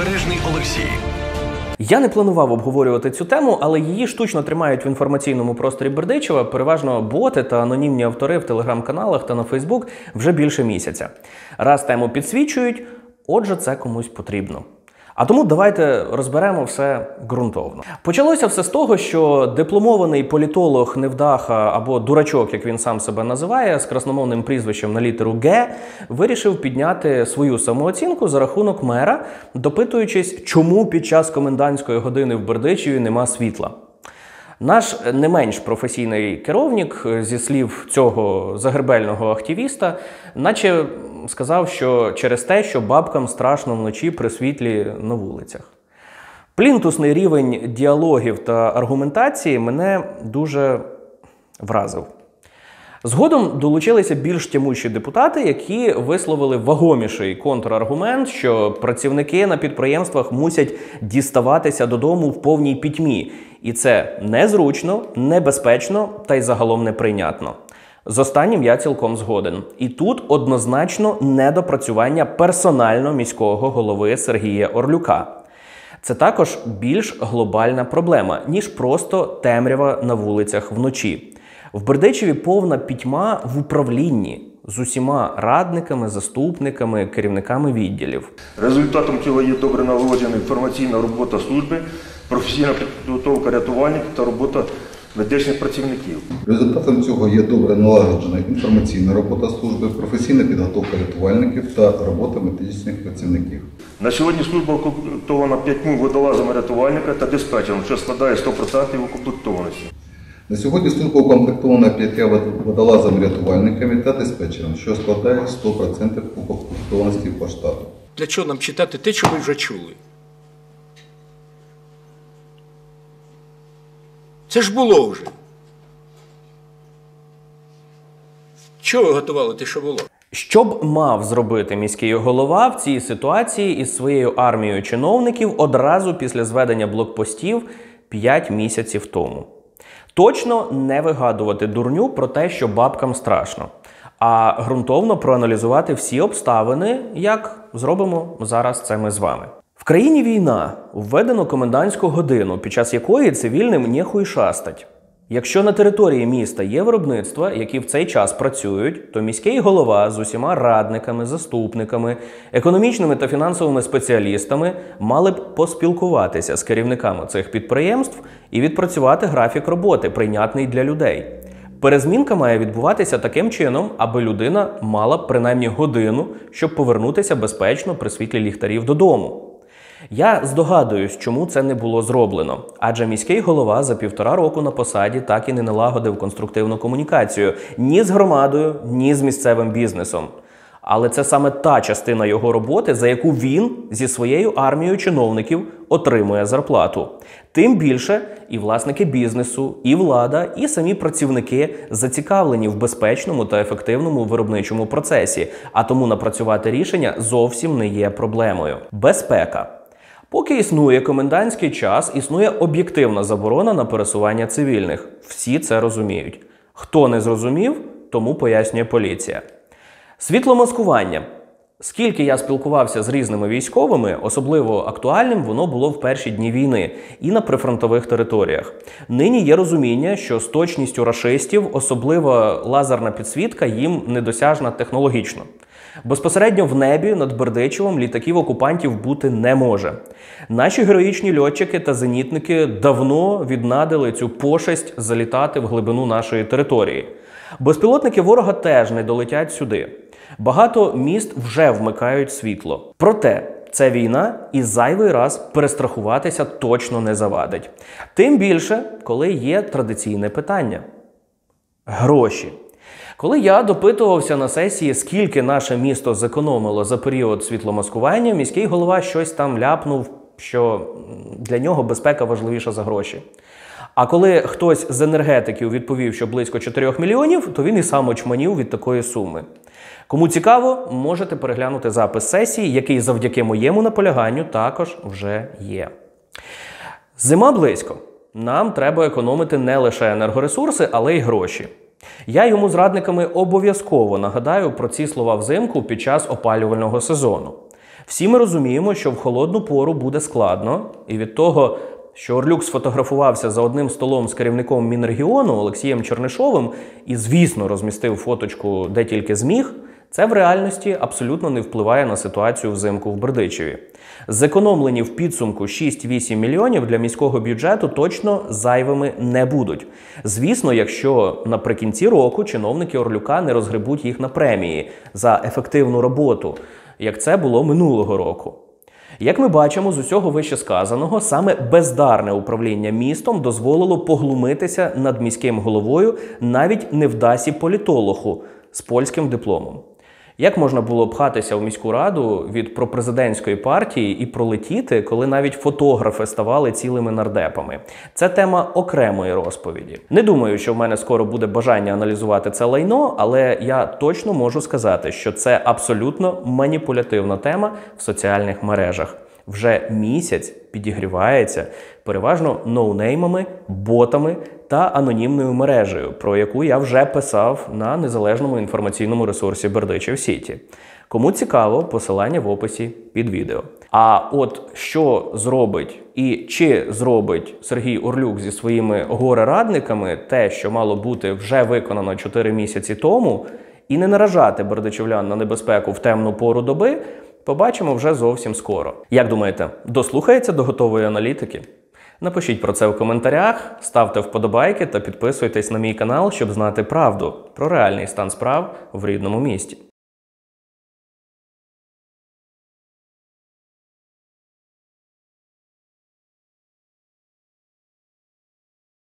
Бережний Олексій. Я не планував обговорювати цю тему, але її штучно тримають в інформаційному просторі Бердичева переважно боти та анонімні автори в телеграм-каналах та на Фейсбук вже більше місяця. Раз тему підсвічують, отже, це комусь потрібно. А тому давайте розберемо все ґрунтовно. Почалося все з того, що дипломований політолог невдаха або дурачок, як він сам себе називає, з красномовним прізвищем на літеру Г, вирішив підняти свою самооцінку за рахунок мера, допитуючись, чому під час комендантської години в Бердичеві нема світла. Наш не менш професійний керівник, зі слів цього загребельного активіста, наче сказав, що через те, що бабкам страшно вночі при світлі на вулицях. Плінтусний рівень діалогів та аргументації мене дуже вразив. Згодом долучилися більш тямущі депутати, які висловили вагоміший контраргумент, що працівники на підприємствах мусять діставатися додому в повній пітьмі. І це незручно, небезпечно та й загалом неприйнятно. З останнім я цілком згоден. І тут однозначно недопрацювання персонально міського голови Сергія Орлюка. Це також більш глобальна проблема, ніж просто темрява на вулицях вночі. В Бердичеві повна пітьма в управлінні з усіма радниками, заступниками, керівниками відділів. Результатом цього є добре налагоджена інформаційна робота служби, професійна підготовка рятувальників та робота медичних працівників. Результатом цього є добре налагоджена інформаційна робота служби, професійна підготовка рятувальників та робота медичних працівників. На сьогодні служба укомплектована 5 водолазами рятувальника та диспетчером, що складає 100% укомплектованості. На сьогодні служба укомплектована 5 водолазами-рятувальниками та диспетчером, що складає 100% укомплектованості по штату. Для чого нам читати те, що ми вже чули? Це ж було вже. Чого ви готували те, що було? Що б мав зробити міський голова в цій ситуації із своєю армією чиновників одразу після зведення блокпостів 5 місяців тому? Точно не вигадувати дурню про те, що бабкам страшно, а ґрунтовно проаналізувати всі обставини, як зробимо зараз це ми з вами. В країні війна, введено комендантську годину, під час якої цивільним нехуй шастать. Якщо на території міста є виробництва, які в цей час працюють, то міський голова з усіма радниками, заступниками, економічними та фінансовими спеціалістами мали б поспілкуватися з керівниками цих підприємств і відпрацювати графік роботи, прийнятний для людей. Перезмінка має відбуватися таким чином, аби людина мала принаймні годину, щоб повернутися безпечно при світлі ліхтарів додому. Я здогадуюсь, чому це не було зроблено. Адже міський голова за 1,5 року на посаді так і не налагодив конструктивну комунікацію ні з громадою, ні з місцевим бізнесом. Але це саме та частина його роботи, за яку він зі своєю армією чиновників отримує зарплату. Тим більше і власники бізнесу, і влада, і самі працівники зацікавлені в безпечному та ефективному виробничому процесі, а тому напрацювати рішення зовсім не є проблемою. Безпека. Поки існує комендантський час, існує об'єктивна заборона на пересування цивільних. Всі це розуміють. Хто не зрозумів, тому пояснює поліція. Світломаскування. Скільки я спілкувався з різними військовими, особливо актуальним воно було в перші дні війни і на прифронтових територіях. Нині є розуміння, що з точністю рашистів особлива лазерна підсвітка їм недосяжна технологічно. Безпосередньо в небі над Бердичевом літаків окупантів бути не може. Наші героїчні льотчики та зенітники давно віднадили цю пошесть залітати в глибину нашої території. Безпілотники ворога теж не долетять сюди. Багато міст вже вмикають світло. Проте це війна і зайвий раз перестрахуватися точно не завадить. Тим більше, коли є традиційне питання – гроші. Коли я допитувався на сесії, скільки наше місто зекономило за період світломаскування, міський голова щось там ляпнув, що для нього безпека важливіша за гроші. А коли хтось з енергетиків відповів, що близько 4 мільйонів, то він і сам очманів від такої суми. Кому цікаво, можете переглянути запис сесії, який завдяки моєму наполяганню також вже є. Зима близько. Нам треба економити не лише енергоресурси, але й гроші. Я йому з радниками обов'язково нагадаю про ці слова взимку під час опалювального сезону. Всі ми розуміємо, що в холодну пору буде складно, і від того, що Орлюк сфотографувався за одним столом з керівником Мінрегіону Олексієм Чернишовим і, звісно, розмістив фоточку де тільки зміг, це в реальності абсолютно не впливає на ситуацію взимку в Бердичеві. Зекономлені в підсумку 6-8 мільйонів для міського бюджету точно зайвими не будуть. Звісно, якщо наприкінці року чиновники Орлюка не розгребуть їх на премії за ефективну роботу, як це було минулого року. Як ми бачимо з усього вищесказаного, саме бездарне управління містом дозволило поглумитися над міським головою навіть невдасі-політологу з польським дипломом. Як можна було пхатися в міську раду від пропрезидентської партії і пролетіти, коли навіть фотографи ставали цілими нардепами? Це тема окремої розповіді. Не думаю, що в мене скоро буде бажання аналізувати це лайно, але я точно можу сказати, що це абсолютно маніпулятивна тема в соціальних мережах. Вже місяць підігрівається переважно ноунеймами, ботами та анонімною мережею, про яку я вже писав на незалежному інформаційному ресурсі Бердичев Сіті. Кому цікаво, посилання в описі під відео. А от що зробить і чи зробить Сергій Орлюк зі своїми горе-радниками те, що мало бути вже виконано 4 місяці тому, і не наражати бердичевлян на небезпеку в темну пору доби, побачимо вже зовсім скоро. Як думаєте, дослухається до готової аналітики? Напишіть про це в коментарях, ставте вподобайки та підписуйтесь на мій канал, щоб знати правду про реальний стан справ в рідному місті.